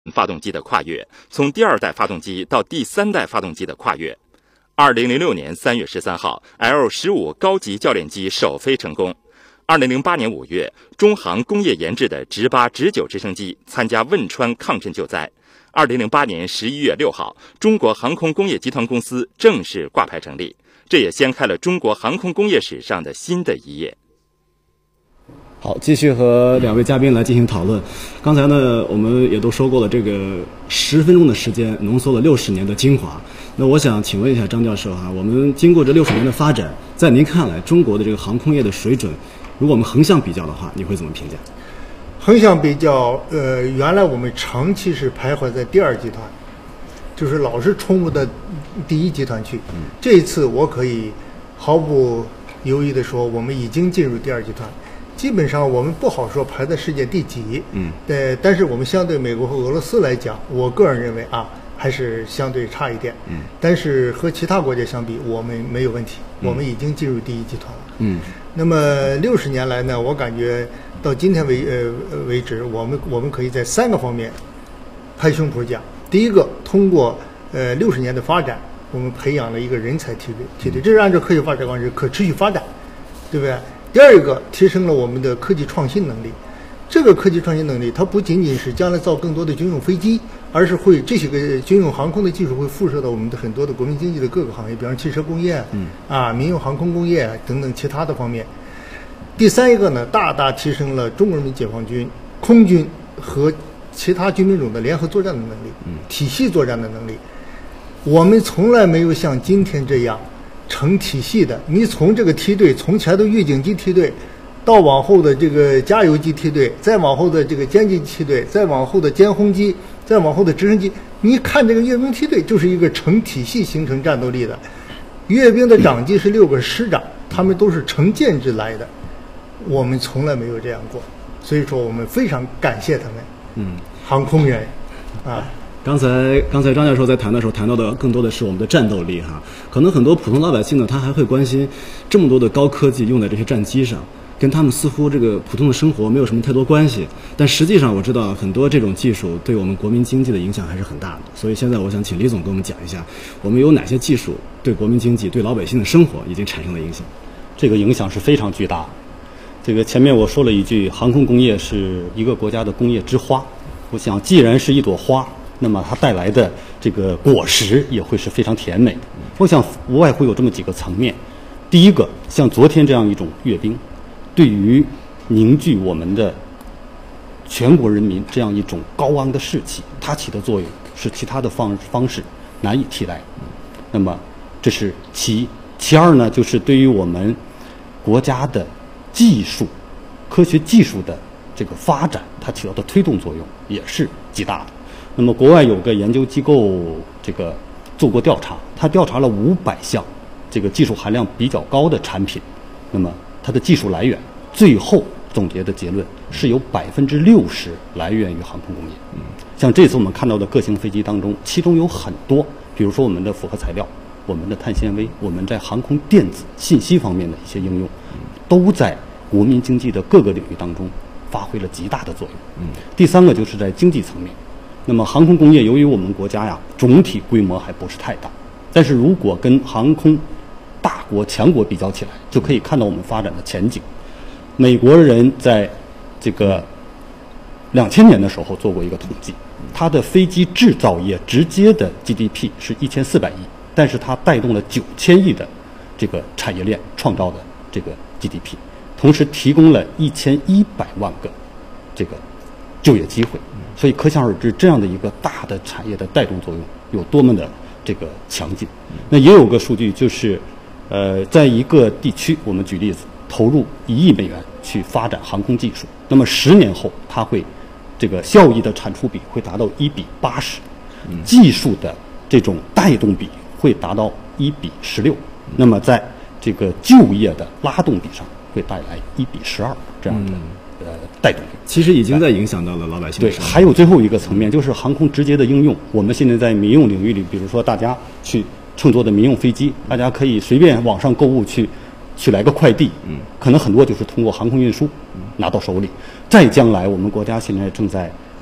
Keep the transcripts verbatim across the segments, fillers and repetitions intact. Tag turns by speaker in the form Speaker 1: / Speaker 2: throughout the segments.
Speaker 1: 发动机的跨越，从第二代发动机到第三代发动机的跨越。二零零六年三月十三号 ，L 十五 高级教练机首飞成功。二零零八年五月，中航工业研制的直八、直九直升机参加汶川抗震救灾。二零零八年十一月六号，中国航空工业集团公司正式挂牌成立，这也掀开了中国航空工业史上的新的一页。
Speaker 2: 好，继续和两位嘉宾来进行讨论。刚才呢，我们也都说过了，这个十分钟的时间浓缩了六十年的精华。那我想请问一下张教授哈，我们经过这六十年的发展，在您看来，中国的这个航空业的水准，如果我们横向比较的话，你会怎么评价？
Speaker 3: 横向比较，呃，原来我们长期是徘徊在第二集团，就是老是冲不到第一集团去。嗯、这一次我可以毫不犹豫地说，我们已经进入第二集团。基本上我们不好说排在世界第几，嗯，呃，但是我们相对美国和俄罗斯来讲，我个人认为啊，还是相对差一点，嗯，但是和其他国家相比，我们没有问题，嗯、我们已经进入第一集团了，嗯。那么六十年来呢，我感觉到今天为呃为止，我们我们可以在三个方面拍胸脯讲。第一个，通过呃六十年的发展，我们培养了一个人才梯队，梯队，这是按照科学发展观是可持续发展，对不对？第二个，提升了我们的科技创新能力。这个科技创新能力，它不仅仅是将来造更多的军用飞机，而是会这些个军用航空的技术会辐射到我们的很多的国民经济的各个行业，比方汽车工业，嗯，啊，民用航空工业等等其他的方面。第三一个呢，大大提升了中国人民解放军空军和其他军兵种的联合作战的能力，嗯，体系作战的能力。我们从来没有像今天这样成体系的，你从这个梯队，从前头预警机梯队，到往后的这个加油机梯队，再往后的这个歼击梯队，再往后的歼轰机，再往后的直升机，你看这个阅兵梯队就是一个成体系形成战斗力的。阅兵的长级是六个师长，他们都是成建制来的，我们从来没有这样过，所以说我们非常感谢他们，嗯，航空人，啊。
Speaker 2: 刚才刚才张教授在谈的时候谈到的更多的是我们的战斗力哈，可能很多普通老百姓呢，他还会关心这么多的高科技用在这些战机上，跟他们似乎这个普通的生活没有什么太多关系。但实际上我知道很多这种技术对我们国民经济的影响还是很大的，所以现在我想请李总跟我们讲一下，我们有哪些技术对国民经济、对老百姓的生活已经产生了影响？
Speaker 4: 这个影响是非常巨大的。这个前面我说了一句，航空工业是一个国家的工业之花。我想，既然是一朵花，那么它带来的这个果实也会是非常甜美的。我想无外乎有这么几个层面。第一个，像昨天这样一种阅兵，对于凝聚我们的全国人民这样一种高昂的士气，它起的作用是其他的方方式难以替代。那么这是其一。其二呢，就是对于我们国家的技术、科学技术的这个发展，它起到的推动作用也是极大的。那么，国外有个研究机构，这个做过调查，他调查了五百项这个技术含量比较高的产品，那么它的技术来源，最后总结的结论是有百分之六十来源于航空工业。嗯，像这次我们看到的各型飞机当中，其中有很多，比如说我们的复合材料、我们的碳纤维、我们在航空电子信息方面的一些应用，都在国民经济的各个领域当中发挥了极大的作用。嗯，第三个就是在经济层面。那么航空工业由于我们国家呀总体规模还不是太大，但是如果跟航空大国强国比较起来，就可以看到我们发展的前景。美国人在这个两千年的时候做过一个统计，它的飞机制造业直接的 G D P 是一千四百亿，但是它带动了九千亿的这个产业链创造的这个 G D P， 同时提供了一千一百万个这个就业机会。所以可想而知，这样的一个大的产业的带动作用有多么的这个强劲。那也有个数据，就是呃，在一个地区，我们举例子，投入一亿美元去发展航空技术，那么十年后，它会这个效益的产出比会达到一比八十，技术的这种带动比会达到一比十六，那么在这个就业的拉动比上会带来一比十二这样的。呃，带动力
Speaker 2: 其实已经在影响到了老百姓。
Speaker 4: 对，还有最后一个层面，就是航空直接的应用。我们现在在民用领域里，比如说大家去乘坐的民用飞机，大家可以随便网上购物去，去来个快递，嗯，可能很多就是通过航空运输拿到手里。再将来，我们国家现在正在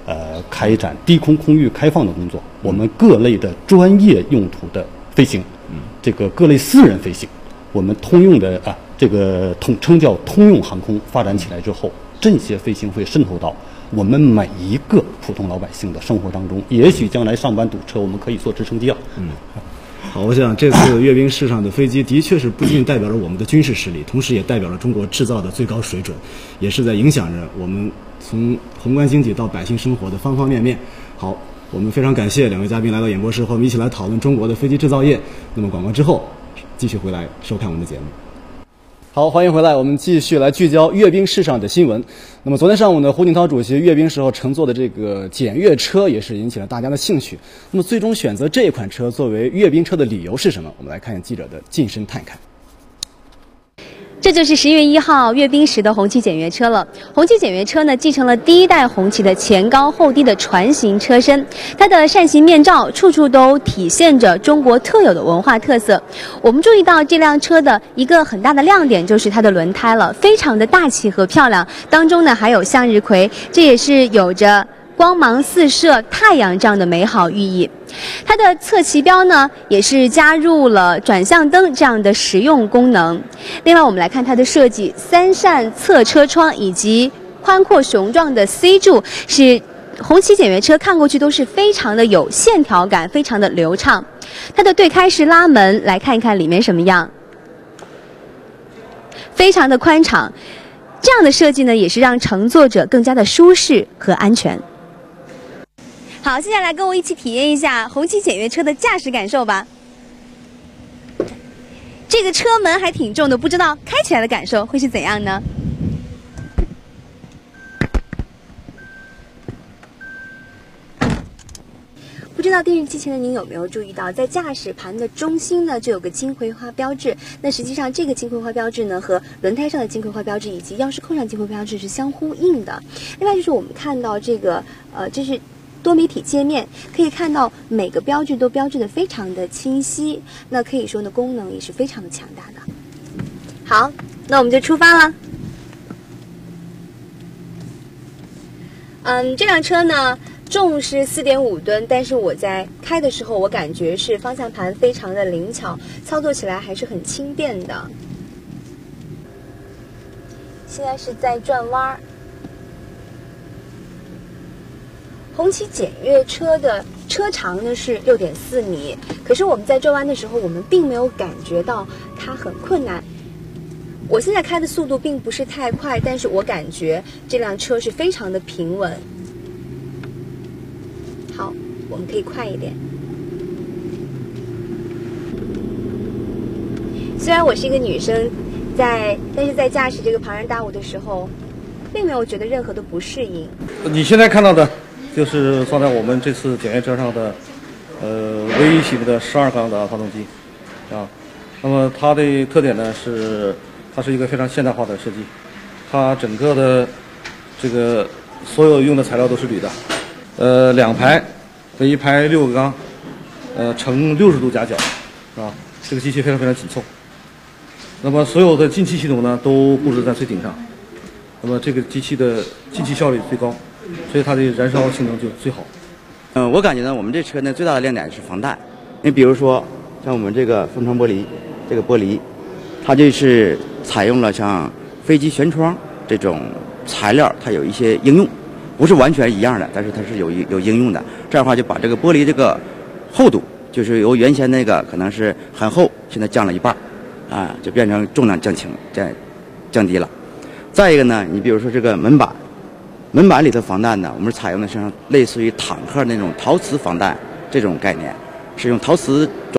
Speaker 4: 呃开展低空空域开放的工作。我们各类的专业用途的飞行，嗯，这个各类私人飞行，我们通用的啊，这个统称叫通用航空发展起来之后，这些飞行会渗透到我们每一个普通老百姓的生活当中。也许将来上班堵车，我们可以坐直升机啊。嗯。
Speaker 2: 好，我想这次阅兵式上的飞机的确是不仅代表了我们的军事实力，同时也代表了中国制造的最高水准，也是在影响着我们从宏观经济到百姓生活的方方面面。好，我们非常感谢两位嘉宾来到演播室，和我们一起来讨论中国的飞机制造业。那么广告之后，继续回来收看我们的节目。好，欢迎回来，我们继续来聚焦阅兵式上的新闻。那么昨天上午呢，胡锦涛主席阅兵时候乘坐的这个检阅车也是引起了大家的兴趣。那么最终选择这款车作为阅兵车的理由是什么？我们来看看记者的近身探看。
Speaker 5: 这就是十月一号阅兵时的红旗检阅车了。红旗检阅车呢，继承了第一代红旗的前高后低的船型车身，它的扇形面罩处处都体现着中国特有的文化特色。我们注意到这辆车的一个很大的亮点就是它的轮胎了，非常的大气和漂亮，当中呢还有向日葵，这也是有着光芒四射太阳这样的美好寓意。它的侧旗标呢，也是加入了转向灯这样的实用功能。另外，我们来看它的设计，三扇侧车窗以及宽阔雄壮的 C 柱，是红旗检阅车看过去都是非常的有线条感，非常的流畅。它的对开式拉门，来看一看里面什么样，非常的宽敞。这样的设计呢，也是让乘坐者更加的舒适和安全。好，接下来跟我一起体验一下红旗检阅车的驾驶感受吧。这个车门还挺重的，不知道开起来的感受会是怎样呢？不知道电视机前的您有没有注意到，在驾驶盘的中心呢，就有个金葵花标志。那实际上，这个金葵花标志呢，和轮胎上的金葵花标志以及钥匙扣上金葵标志是相呼应的。另外就是我们看到这个，呃，这是多媒体界面，可以看到每个标志都标志的非常的清晰，那可以说呢，功能也是非常的强大的。好，那我们就出发了。嗯，这辆车呢，重是四点五吨，但是我在开的时候，我感觉是方向盘非常的灵巧，操作起来还是很轻便的。现在是在转弯儿。红旗检阅车的车长呢是六点四米，可是我们在转弯的时候，我们并没有感觉到它很困难。我现在开的速度并不是太快，但是我感觉这辆车是非常的平稳。好，我们可以快一点。虽然我是一个女生，在但是在驾驶这个庞然大物的时候，并没有觉得任何的不适应。
Speaker 6: 你现在看到的就是放在我们这次检阅车上的，呃，唯一型的十二缸的发动机，啊，那么它的特点呢是，它是一个非常现代化的设计，它整个的这个所有用的材料都是铝的，呃，两排，每一排六个缸，呃，呈六十度夹角，啊，这个机器非常非常紧凑。那么所有的进气系统呢都布置在最顶上，那么这个机器的进气效率最高。所以它的燃烧性能就最好。
Speaker 7: 嗯，我感觉呢，我们这车呢最大的亮点是防弹。你比如说，像我们这个风窗玻璃，这个玻璃，它就是采用了像飞机舷窗这种材料，它有一些应用，不是完全一样的，但是它是有有应用的。这样的话就把这个玻璃这个厚度，就是由原先那个可能是很厚，现在降了一半，啊，就变成重量降轻，降降低了。再一个呢，你比如说这个门板。门板里头防弹呢，我们是采用的像类似于坦克那种陶瓷防弹这种概念，是用陶瓷